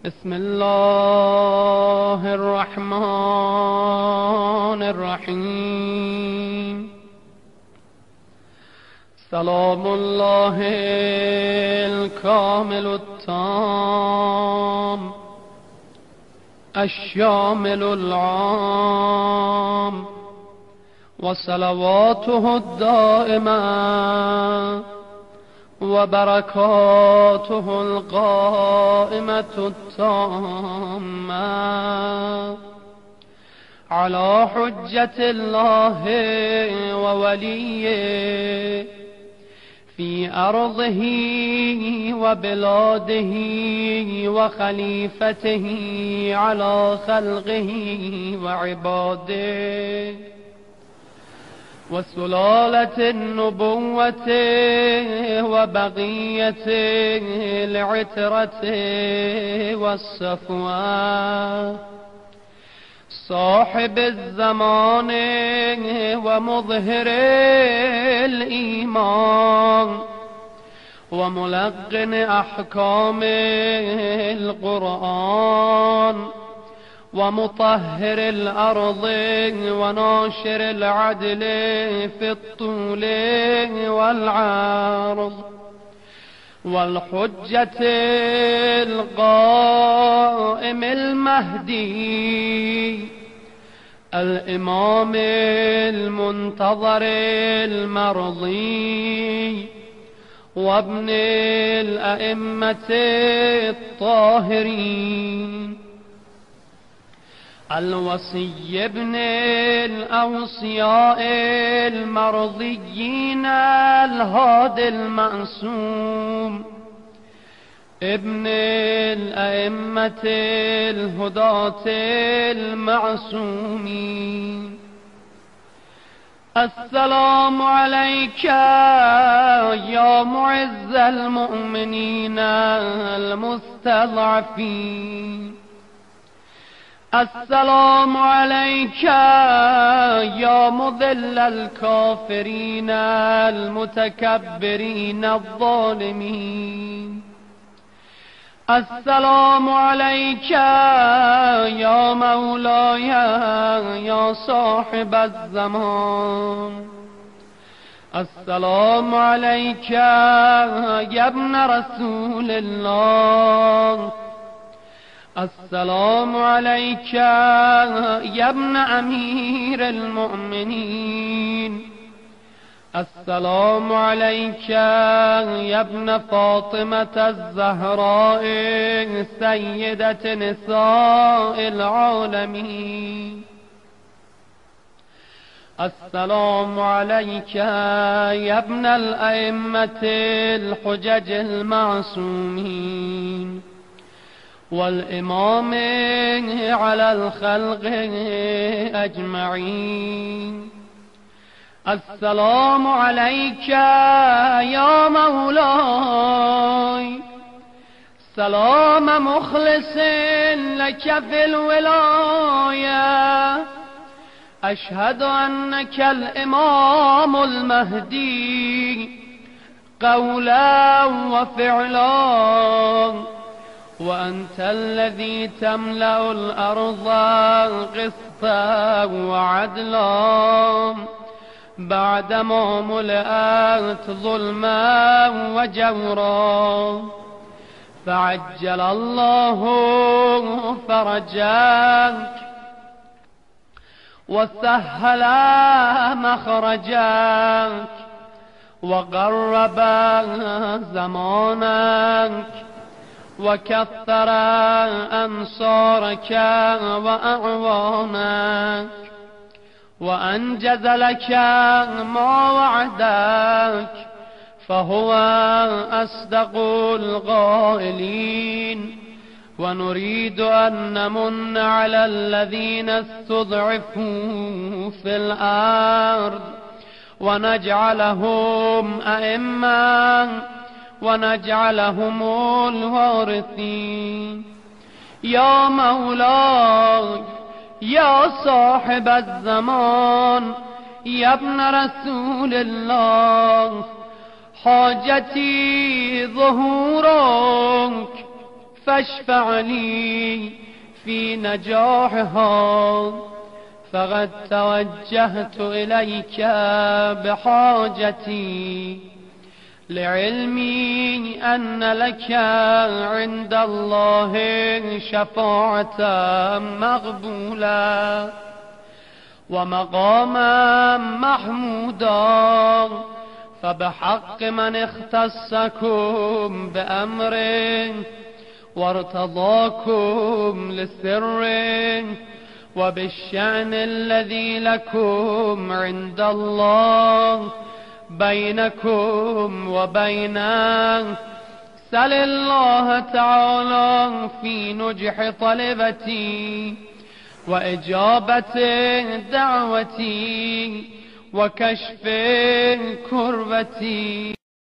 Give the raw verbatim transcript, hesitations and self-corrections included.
بسم الله الرحمن الرحیم. سلام الله الكامل التام الشامل العام وصلواته الدائمة وبركاته القائمة التامة على حجة الله ووليه في أرضه وبلاده وخليفته على خلقه وعباده وسلالة النبوة وبقية العترة والصفوة صاحب الزمان ومظهر الإيمان وملقن أحكام القرآن ومطهر الأرض وناشر العدل في الطول والعرض والحجة القائم المهدي الامام المنتظر المرضي وابن الأئمة الطاهرين الوصي ابن الأوصياء المرضيين الهادي المعصوم ابن الأئمة الهداة المعصومين. السلام عليك يا معز المؤمنين المستضعفين. السلام عليك يا مذل الكافرين المتكبرين الظالمين. السلام عليك يا مولاي يا صاحب الزمان. السلام عليك يا ابن رسول الله. السلام عليك يا ابن أمير المؤمنين. السلام عليك يا ابن فاطمة الزهراء سيدة نساء العالمين. السلام عليك يا ابن الأئمة الحجج المعصومين والإمام على الخلق أجمعين. السلام عليك يا مولاي سلام مخلص لك في الولاية. أشهد أنك الإمام المهدي قولا وفعلا وأنت الذي تملأ الأرض قسطا وعدلا بعدما ملأت ظلما وجورا. فعجل الله فرجك وسهل مخرجك وقرب زمانك وكثر أنصارك وأعوانك وأنجز لك ما وعدك فهو أصدق القائلين. ونريد أن نمن على الذين استضعفوا في الأرض ونجعلهم أئمة ونجعلهم الوارثين. يا مولاي يا صاحب الزمان يا ابن رسول الله حاجتي ظهورك فاشفع لي في نجاحها، فقد توجهت إليك بحاجتي، لعلمي أن لك عند الله شفاعة مقبولة ومقاما محمودا، فبحق من اختصكم بأمره وارتضاكم لسره، وبالشأن الذي لكم عند الله بينكم وبينه، سل الله تعالى في نجح طلبتي وإجابة دعوتي وكشف كربتي.